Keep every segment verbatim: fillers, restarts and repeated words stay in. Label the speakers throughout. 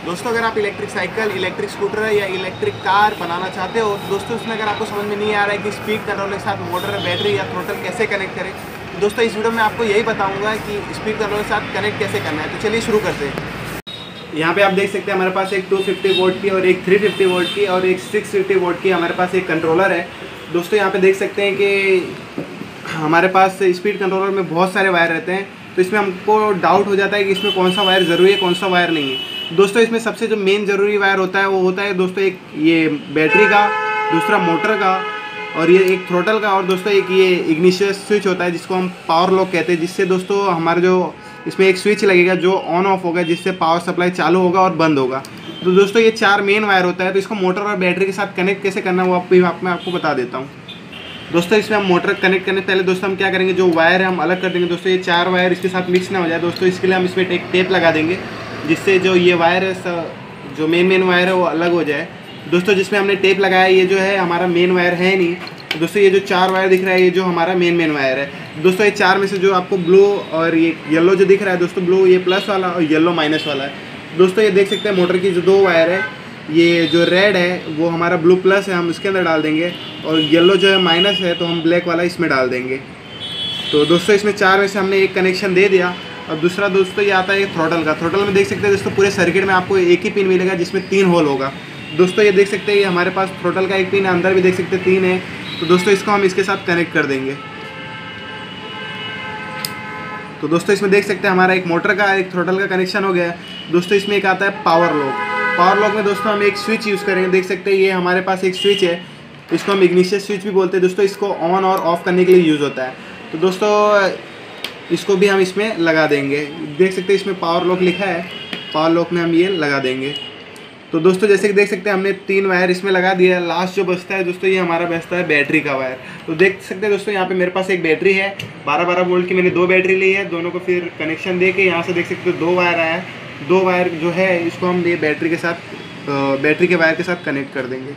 Speaker 1: दोस्तों अगर आप इलेक्ट्रिक साइकिल, इलेक्ट्रिक स्कूटर या इलेक्ट्रिक कार बनाना चाहते हो तो दोस्तों इसमें अगर आपको समझ में नहीं आ रहा है कि स्पीड कंट्रोल के साथ मोटर, बैटरी या थ्रोटल कैसे कनेक्ट करें, तो दोस्तों इस वीडियो में आपको यही बताऊंगा कि स्पीड कंट्रोल के साथ कनेक्ट कैसे करना है। तो चलिए शुरू करते हैं। यहाँ पे आप देख सकते हैं हमारे पास एक टू फिफ्टी वोल्ट की और एक थ्री फिफ्टी वोल्ट की और एक सिक्स फिफ्टी वोल्ट की हमारे पास एक कंट्रोलर है। दोस्तों यहाँ पे देख सकते हैं कि हमारे पास स्पीड कंट्रोलर में बहुत सारे वायर रहते हैं, तो इसमें हमको डाउट हो जाता है कि इसमें कौन सा वायर ज़रूरी है, कौन सा वायर नहीं है। दोस्तों इसमें सबसे जो मेन ज़रूरी वायर होता है वो होता है दोस्तों एक ये बैटरी का, दूसरा मोटर का और ये एक थ्रोटल का, और दोस्तों एक ये इग्निशन स्विच होता है जिसको हम पावर लॉक कहते हैं, जिससे दोस्तों हमारे जो इसमें एक स्विच लगेगा जो ऑन ऑफ होगा, जिससे पावर सप्लाई चालू होगा और बंद होगा। तो दोस्तों ये चार मेन वायर होता है, तो इसको मोटर और बैटरी के साथ कनेक्ट कैसे करना है वो आप मैं आपको बता देता हूँ। दोस्तों इसमें हम मोटर कनेक्ट करने पहले दोस्तों हम क्या करेंगे, जो वायर है हम अलग कर देंगे। दोस्तों ये चार वायर इसके साथ मिक्स ना हो जाए, दोस्तों इसके लिए हम इसमें एक टेप लगा देंगे जिससे जो ये वायर है, जो मेन मेन वायर है वो अलग हो जाए। दोस्तों जिसमें हमने टेप लगाया ये जो है हमारा मेन वायर है नहीं, तो दोस्तों ये जो चार वायर दिख रहा है ये जो हमारा मेन मेन वायर है। दोस्तों ये चार में से जो आपको ब्लू और ये येलो जो दिख रहा है दोस्तों, ब्लू ये प्लस वाला और येलो माइनस वाला है। दोस्तों ये देख सकते हैं मोटर की जो दो वायर है, ये जो रेड है वो हमारा ब्लू प्लस है, हम इसके अंदर डाल देंगे, और येलो जो है माइनस है तो हम ब्लैक वाला इसमें डाल देंगे। तो दोस्तों इसमें चार में से हमने एक कनेक्शन दे दिया। अब दूसरा दोस्तों ये आता है थ्रोटल का। थ्रोटल में देख सकते हैं दोस्तों पूरे सर्किट में आपको एक ही पिन मिलेगा जिसमें तीन होल होगा। दोस्तों ये देख सकते हैं ये हमारे पास थ्रोटल का एक पिन है, अंदर भी देख सकते हैं तीन है। तो दोस्तों इसको हम इसके साथ कनेक्ट कर देंगे। तो दोस्तों इसमें देख सकते हैं हमारा एक मोटर का एक थ्रोटल का कनेक्शन हो गया है। दोस्तों इसमें एक आता है पावर लॉक। पावर लॉक में दोस्तों हम एक स्विच यूज़ करेंगे, देख सकते हैं ये हमारे पास एक स्विच है, इसको हम इग्निशन स्विच भी बोलते हैं। दोस्तों इसको ऑन और ऑफ करने के लिए यूज़ होता है। तो दोस्तों इसको भी हम इसमें लगा देंगे, देख सकते हैं इसमें पावर लॉक लिखा है, पावर लॉक में हम ये लगा देंगे। तो दोस्तों जैसे कि देख सकते हैं हमने तीन वायर इसमें लगा दिया। लास्ट जो बचता है दोस्तों ये हमारा बचता है बैटरी का वायर। तो देख सकते हैं दोस्तों यहाँ पे मेरे पास एक बैटरी है, बारह बारह वोल्ट की मैंने दो बैटरी ली है। दोनों को फिर कनेक्शन दे के यहाँ से देख सकते हो दो वायर आया है। दो वायर जो है इसको हम ये बैटरी के साथ बैटरी के वायर के साथ कनेक्ट कर देंगे।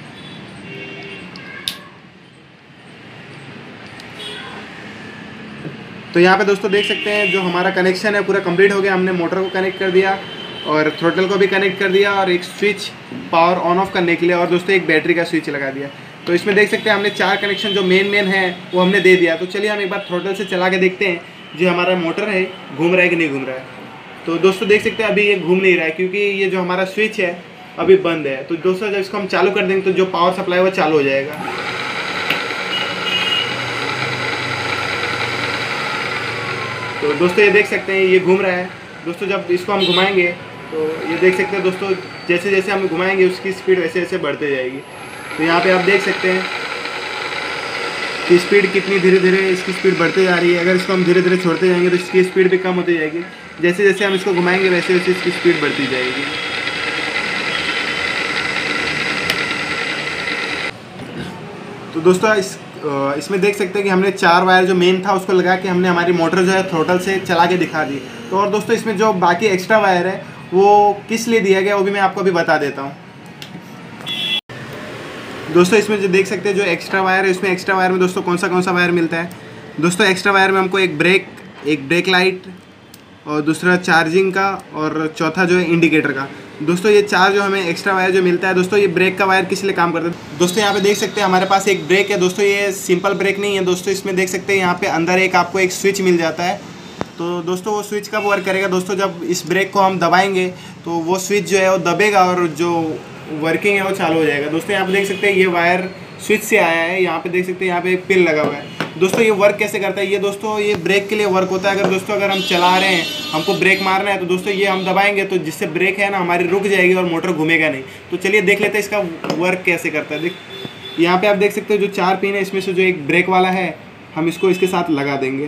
Speaker 1: तो यहाँ पे दोस्तों देख सकते हैं जो हमारा कनेक्शन है पूरा कंप्लीट हो गया। हमने मोटर को कनेक्ट कर दिया और थ्रोटल को भी कनेक्ट कर दिया और एक स्विच पावर ऑन ऑफ करने के लिए, और दोस्तों एक बैटरी का स्विच लगा दिया। तो इसमें देख सकते हैं हमने चार कनेक्शन जो मेन मेन है वो हमने दे दिया। तो चलिए हम एक बार थ्रोटल से चला के देखते हैं जो हमारा मोटर है घूम रहा है कि नहीं घूम रहा है। तो दोस्तों देख सकते हैं अभी ये घूम नहीं रहा है क्योंकि ये जो हमारा स्विच है अभी बंद है। तो दोस्तों जब इसको हम चालू कर देंगे तो जो पावर सप्लाई है वो चालू हो जाएगा। तो दोस्तों ये देख सकते हैं ये घूम रहा है। दोस्तों जब इसको हम घुमाएंगे तो ये देख सकते हैं दोस्तों जैसे जैसे हम घुमाएंगे उसकी स्पीड वैसे वैसे बढ़ते जाएगी। तो यहाँ पे आप देख सकते हैं कि स्पीड कितनी धीरे धीरे इसकी स्पीड बढ़ते जा रही है। अगर इसको हम धीरे धीरे छोड़ते जाएंगे तो इसकी स्पीड भी कम होती जाएगी। जैसे जैसे हम इसको घुमाएंगे वैसे वैसे इसकी स्पीड बढ़ती जाएगी। तो दोस्तों इस इसमें देख सकते हैं कि हमने चार वायर जो मेन था उसको लगा के हमने हमारी मोटर जो है थ्रोटल से चला के दिखा दी। तो और दोस्तों इसमें जो बाकी एक्स्ट्रा वायर है वो किस लिए दिया गया वो भी मैं आपको अभी बता देता हूँ। दोस्तों इसमें जो देख सकते हैं जो एक्स्ट्रा वायर है, इसमें एक्स्ट्रा वायर में दोस्तों कौन सा कौन सा वायर मिलता है। दोस्तों एक्स्ट्रा वायर में हमको एक ब्रेक, एक ब्रेक लाइट और दूसरा चार्जिंग का और चौथा जो है इंडिकेटर का। दोस्तों ये चार जो हमें एक्स्ट्रा वायर जो मिलता है, दोस्तों ये ब्रेक का वायर किस लिए काम करता है। दोस्तों यहाँ पे देख सकते हैं हमारे पास एक ब्रेक है। दोस्तों ये सिंपल ब्रेक नहीं है। दोस्तों इसमें देख सकते हैं यहाँ पे अंदर एक आपको एक स्विच मिल जाता है। तो दोस्तों वो स्विच कब वर्क करेगा, दोस्तों जब इस ब्रेक को हम दबाएंगे तो वो स्विच जो है वो दबेगा और जो वर्किंग है वो चालू हो जाएगा। दोस्तों यहाँ पे देख सकते हैं ये वायर स्विच से आया है। यहाँ पे देख सकते हैं यहाँ पे एक पिन लगा हुआ है। दोस्तों ये वर्क कैसे करता है, ये दोस्तों ये ब्रेक के लिए वर्क होता है। अगर दोस्तों अगर हम चला रहे हैं, हमको ब्रेक मारना है, तो दोस्तों ये हम दबाएंगे तो जिससे ब्रेक है ना हमारी रुक जाएगी और मोटर घूमेगा नहीं। तो चलिए देख लेते हैं इसका वर्क कैसे करता है। देख यहाँ पे आप देख सकते हो जो चार पिन है इसमें से जो एक ब्रेक वाला है हम इसको इसके साथ लगा देंगे।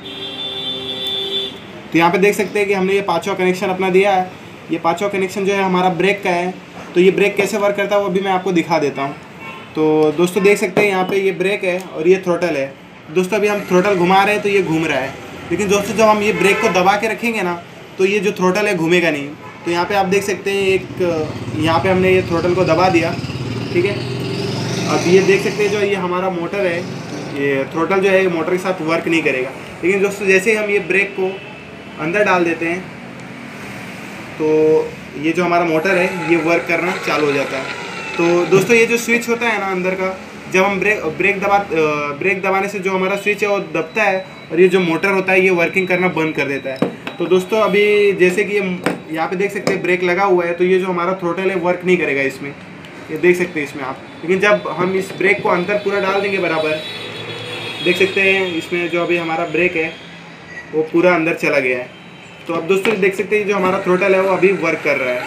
Speaker 1: तो यहाँ पे देख सकते हैं कि हमने ये पाँचवा कनेक्शन अपना दिया है। ये पाँचवा कनेक्शन जो है हमारा ब्रेक का है। तो ये ब्रेक कैसे वर्क करता है वो भी मैं आपको दिखा देता हूँ। तो दोस्तों देख सकते हैं यहाँ पे ये ब्रेक है और ये थ्रोटल है। दोस्तों अभी हम थ्रोटल घुमा रहे हैं तो ये घूम रहा है, लेकिन दोस्तों जब हम ये ब्रेक को दबा के रखेंगे ना तो ये जो थ्रोटल है घूमेगा नहीं। तो यहाँ पे आप देख सकते हैं एक यहाँ पे हमने ये थ्रोटल को दबा दिया, ठीक है। अब ये देख सकते हैं जो ये हमारा मोटर है, ये थ्रोटल जो है मोटर के साथ वर्क नहीं करेगा। लेकिन दोस्तों जैसे ही हम ये ब्रेक को अंदर डाल देते हैं तो ये जो हमारा मोटर है ये वर्क करना चालू हो जाता है। तो दोस्तों ये जो स्विच होता है ना अंदर का, जब हम ब्रेक ब्रेक दबा ब्रेक दबाने से जो हमारा स्विच है वो दबता है और ये जो मोटर होता है ये वर्किंग करना बंद कर देता है। तो दोस्तों अभी जैसे कि ये यहाँ पे देख सकते हैं ब्रेक लगा हुआ है, तो ये जो हमारा थ्रोटल है वर्क नहीं करेगा इसमें, ये देख सकते हैं इसमें आप। लेकिन जब हम इस ब्रेक को अंदर पूरा डाल देंगे बराबर, देख सकते हैं इसमें जो अभी हमारा ब्रेक है वो पूरा अंदर चला गया है। तो अब दोस्तों देख सकते हैं जो हमारा थ्रोटल है वो अभी वर्क कर रहा है।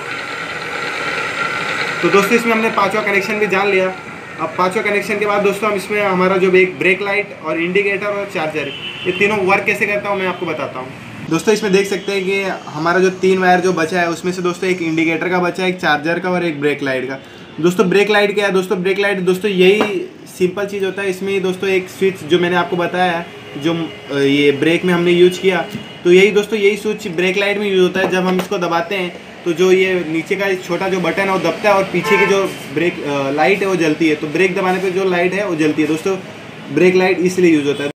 Speaker 1: तो दोस्तों इसमें हमने पांचवा कनेक्शन भी जान लिया। अब पांचवा कनेक्शन के बाद दोस्तों हम इसमें हमारा जो एक ब्रेक लाइट और इंडिकेटर और चार्जर, ये तीनों वर्क कैसे करता हूँ मैं आपको बताता हूँ। दोस्तों इसमें देख सकते हैं कि हमारा जो तीन वायर जो बचा है उसमें से दोस्तों एक इंडिकेटर का बचा है, एक चार्जर का और एक ब्रेक लाइट का। दोस्तों ब्रेक लाइट क्या है? दोस्तों ब्रेक लाइट दोस्तों यही सिंपल चीज़ होता है। इसमें दोस्तों एक स्विच जो मैंने आपको बताया है, जो ये ब्रेक में हमने यूज किया, तो यही दोस्तों यही स्विच ब्रेक लाइट में यूज होता है। जब हम इसको दबाते हैं तो जो ये नीचे का छोटा जो बटन है वो दबता है और पीछे की जो ब्रेक लाइट है वो जलती है। तो ब्रेक दबाने पे जो लाइट है वो जलती है। दोस्तों ब्रेक लाइट इसलिए यूज होता है।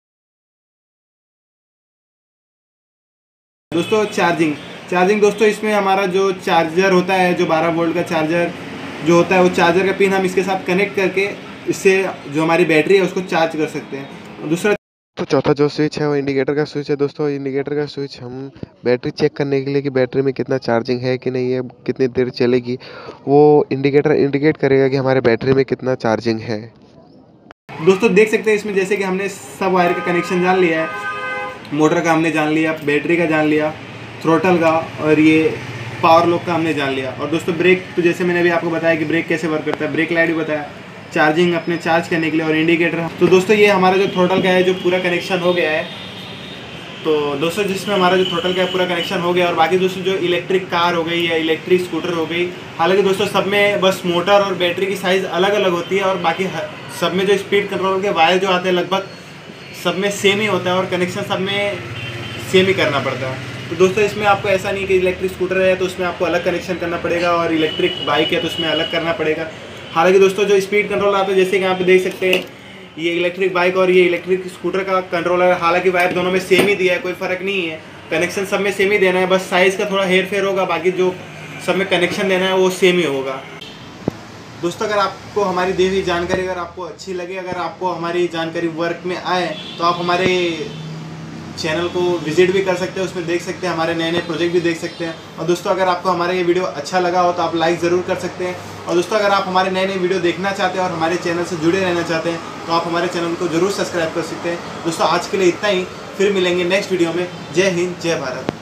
Speaker 1: दोस्तों चार्जिंग चार्जिंग दोस्तों इसमें हमारा जो चार्जर होता है, जो बारह वोल्ट का चार्जर जो होता है, वो चार्जर का पिन हम इसके साथ कनेक्ट करके इससे जो हमारी बैटरी है उसको चार्ज कर सकते हैं। दूसरा
Speaker 2: तो चौथा जो स्विच है वो इंडिकेटर का स्विच है। दोस्तों इंडिकेटर का स्विच हम बैटरी चेक करने के लिए कि बैटरी में कितना चार्जिंग है कि नहीं है, कितनी देर चलेगी, वो इंडिकेटर इंडिकेट करेगा कि हमारे बैटरी में कितना चार्जिंग है।
Speaker 1: दोस्तों देख सकते हैं इसमें जैसे कि हमने सब वायर का कनेक्शन जान लिया है, मोटर का हमने जान लिया, बैटरी का जान लिया, थ्रोटल का और ये पावर लॉक का हमने जान लिया। और दोस्तों ब्रेक तो जैसे मैंने अभी आपको बताया कि ब्रेक कैसे वर्क करता है, ब्रेक लाइट भी बताया, चार्जिंग अपने चार्ज करने के लिए और इंडिकेटर। तो दोस्तों ये हमारा जो थ्रोटल का है जो पूरा कनेक्शन हो गया है। तो दोस्तों जिसमें हमारा जो थ्रोटल का है पूरा कनेक्शन हो गया। और बाकी दोस्तों जो इलेक्ट्रिक कार हो गई या इलेक्ट्रिक स्कूटर हो गई, हालांकि दोस्तों सब में बस मोटर और बैटरी की साइज़ अलग अलग होती है और बाकी सब में जो स्पीड कंट्रोल के वायर जो आते हैं लगभग सब में सेम ही होता है और कनेक्शन सब में सेम ही करना पड़ता है। तो दोस्तों इसमें आपको ऐसा नहीं कि इलेक्ट्रिक स्कूटर है तो उसमें आपको अलग कनेक्शन करना पड़ेगा और इलेक्ट्रिक बाइक है तो उसमें अलग करना पड़ेगा। हालांकि दोस्तों जो स्पीड कंट्रोल आता है जैसे कि यहाँ पे देख सकते हैं, ये इलेक्ट्रिक बाइक और ये इलेक्ट्रिक स्कूटर का कंट्रोलर, हालांकि वायर दोनों में सेम ही दिया है, कोई फ़र्क नहीं है, कनेक्शन सब में सेम ही देना है, बस साइज़ का थोड़ा हेर फेर होगा, बाकी जो सब में कनेक्शन देना है वो सेम ही होगा। दोस्तों अगर आपको हमारी दी हुई जानकारी अगर आपको अच्छी लगे, अगर आपको हमारी जानकारी वर्क में आए तो आप हमारे चैनल को विजिट भी कर सकते हैं, उसमें देख सकते हैं, हमारे नए नए प्रोजेक्ट भी देख सकते हैं। और दोस्तों अगर आपको हमारा ये वीडियो अच्छा लगा हो तो आप लाइक ज़रूर कर सकते हैं। और दोस्तों अगर आप हमारे नए नए वीडियो देखना चाहते हैं और हमारे चैनल से जुड़े रहना चाहते हैं तो आप हमारे चैनल को ज़रूर सब्सक्राइब कर सकते हैं। दोस्तों आज के लिए इतना ही, फिर मिलेंगे नेक्स्ट वीडियो में। जय हिंद, जय भारत।